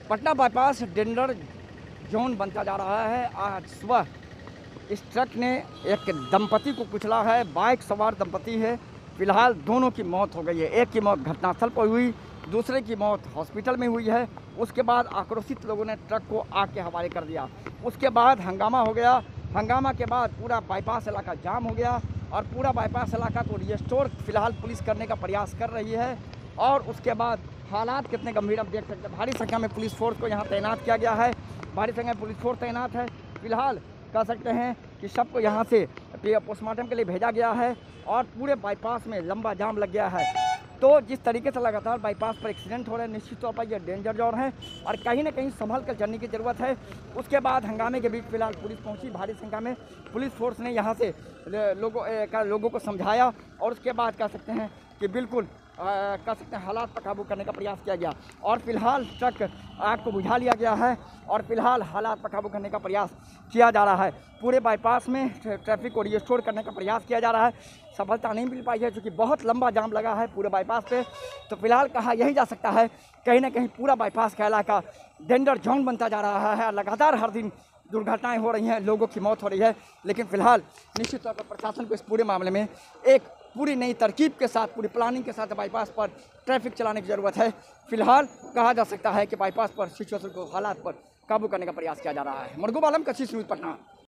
Patna bypass danger zone बनता जा रहा है। आज सुबह इस ट्रक ने एक दंपति को कुचला है। बाइक सवार दंपति है। फिलहाल दोनों की मौत हो गई है। एक की मौत घटनास्थल पर हुई, दूसरे की मौत हॉस्पिटल में हुई है। उसके बाद आक्रोशित लोगों ने ट्रक को आग के हवाले कर दिया। उसके बाद हंगामा हो गया। हंगामा के बाद पूरा बाईपास इलाका जाम हो गया और पूरा बाईपास इलाका को रिस्टोर फिलहाल पुलिस करने का प्रयास कर रही है। और उसके बाद हालात कितने गंभीर आप देख सकते हैं। भारी संख्या में पुलिस फोर्स को यहाँ तैनात किया गया है। भारी संख्या में पुलिस फोर्स तैनात है। फिलहाल कह सकते हैं कि सबको यहाँ से पोस्टमार्टम के लिए भेजा गया है और पूरे बाईपास में लंबा जाम लग गया है। तो जिस तरीके से लगातार बाईपास पर एक्सीडेंट हो रहे हैं, निश्चित तौर पर यह डेंजर जोन है और कहीं ना कहीं संभल कर चलने की ज़रूरत है। उसके बाद हंगामे के बीच फिलहाल पुलिस पहुंची। भारी संख्या में पुलिस फोर्स ने यहाँ से लोगों को समझाया और उसके बाद कह सकते हैं कि बिल्कुल कह सकते हैं हालात पर काबू करने का प्रयास किया गया और फिलहाल ट्रक आग को बुझा लिया गया है और फिलहाल हालात पर काबू करने का प्रयास किया जा रहा है। पूरे बाईपास में ट्रैफिक को रिस्टोर करने का प्रयास किया जा रहा है। सफलता नहीं मिल पाई है क्योंकि बहुत लंबा जाम लगा है पूरे बाईपास पे। तो फिलहाल कहा यही जा सकता है कहीं ना कहीं पूरा बाईपास का इलाका डेंजर जोन बनता जा रहा है। लगातार हर दिन दुर्घटनाएं हो रही हैं, लोगों की मौत हो रही है। लेकिन फिलहाल निश्चित तौर पर प्रशासन को इस पूरे मामले में एक पूरी नई तरकीब के साथ, पूरी प्लानिंग के साथ बाईपास पर ट्रैफिक चलाने की ज़रूरत है। फिलहाल कहा जा सकता है कि बाईपास पर सिचुएशन को, हालात पर काबू करने का प्रयास किया जा रहा है। मरगूब आलम, कशिश न्यूज़, पटना।